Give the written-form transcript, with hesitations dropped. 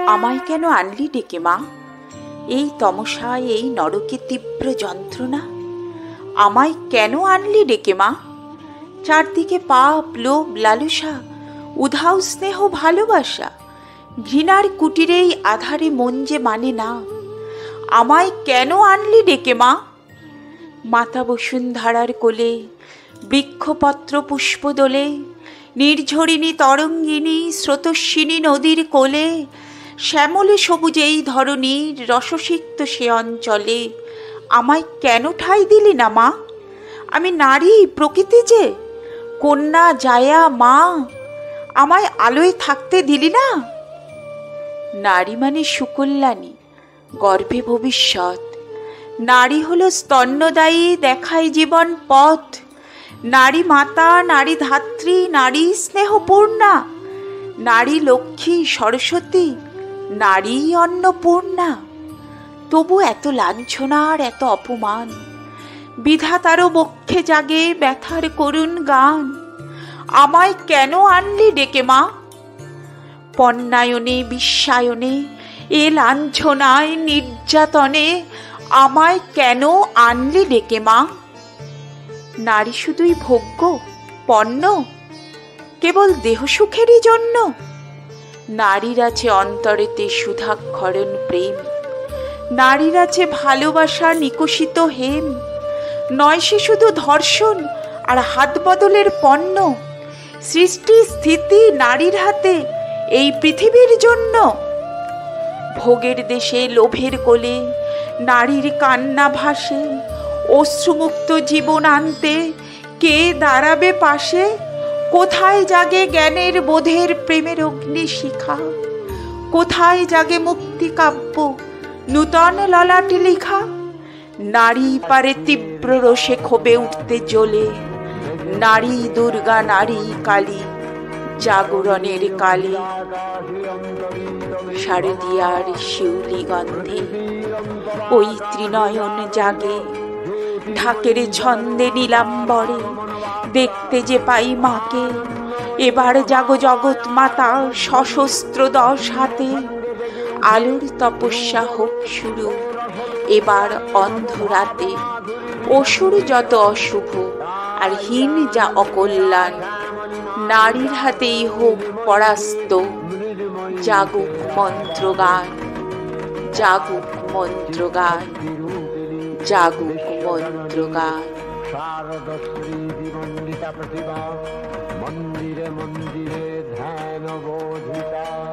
আমায় কেন আনলি ডেকে মা? এই তমসায়, এই নরকে তীব্র যন্ত্রণা, আমায় কেন আনলি ডেকে মা? চারদিকে পাপ, লোভ, লালসা, উধাও স্নেহ, ভালোবাসা, ঘৃণার কুটিরেই আধারে মন যে মানে না। আমায় কেন আনলি ডেকে মা? মাতা বসুন্ধরার কোলে বৃক্ষপত্র পুষ্প দোলে, নির্ঝরিণী তরঙ্গিনী স্রোতস্বিনী নদীর কোলে, শ্যামলে সবুজেই ধরণীর রসসিক্ত সে অঞ্চলে আমায় কেন ঠাঁই দিলি না মা? আমি নারী, প্রকৃতি যে কন্যা, জায়া, মা, আমায় আলোয় থাকতে দিলি না? নারী মানে সুকল্যাণী, গর্ভে ভবিষ্যৎ। নারী হলো স্তন্যদায়ী, দেখায় জীবন পথ। নারী মাতা, নারী ধাত্রী, নারী স্নেহপূর্ণা, নারী লক্ষ্মী, সরস্বতী, নারী অন্নপূর্ণা। তবু এত লাঞ্ছনার, এত অপমান, বিধাতারও বক্ষে জাগে ব্যথার করুণ গান। আমায় কেন আনলি ডেকে মা? পণ্যায়নে, বিশ্বায়নে, এ লাঞ্ছনায়, নির্যাতনে আমায় কেন আনলি ডেকে মা? নারী শুধুই ভোগ্য, পণ্য, কেবল দেহসুখেরই জন্য? নারীর আছে অন্তরেতে সুধাক্ষরণ প্রেম, নারীর আছে ভালোবাসা নিকষিত হেম। নয় সে শুধু ধর্ষণ আর হাত বদলের পণ্য। সৃষ্টি স্থিতি নারীর হাতে এই পৃথিবীর জন্য। ভোগের দেশে লোভের কোলে নারীর কান্না ভাসে, অশ্রুমুক্ত জীবন আনতে কে দাঁড়াবে পাশে? কোথায় জাগে জ্ঞানের বোধের প্রেমের অগ্নি শিখা? কোথায় জাগে মুক্তি কাব্য নূতন ললাটে লেখা? নারী পারে তীব্র রোষে ক্ষোভে উঠতে জ্বলে, নারী দুর্গা, নারী কালী, জাগরণের কালে। শারদিয়ার শিউলি গন্ধে ওই ত্রিনয়ন জাগে, ঢাকের ছন্দে নীলাম্বরে দেখতে যে পাই মাকে। এবার জাগো জগৎ মাতা সশস্ত্র 10 হাতে, আলোর তপস্যা হোক শুরু এবার অন্ধরাতে। অসুর যত অশুভ আর হীন যা অকল্যাণ, নারীর হাতেই হোক পরাস্ত। জাগুক মন্ত্রগান, জাগুক মন্ত্রগান, জাগুক মন্ত্রগান। শারদশ্রী বিমণ্ডিতা প্রতিভা, মন্দিরে মন্দিরে ধ্যান বোধিতা।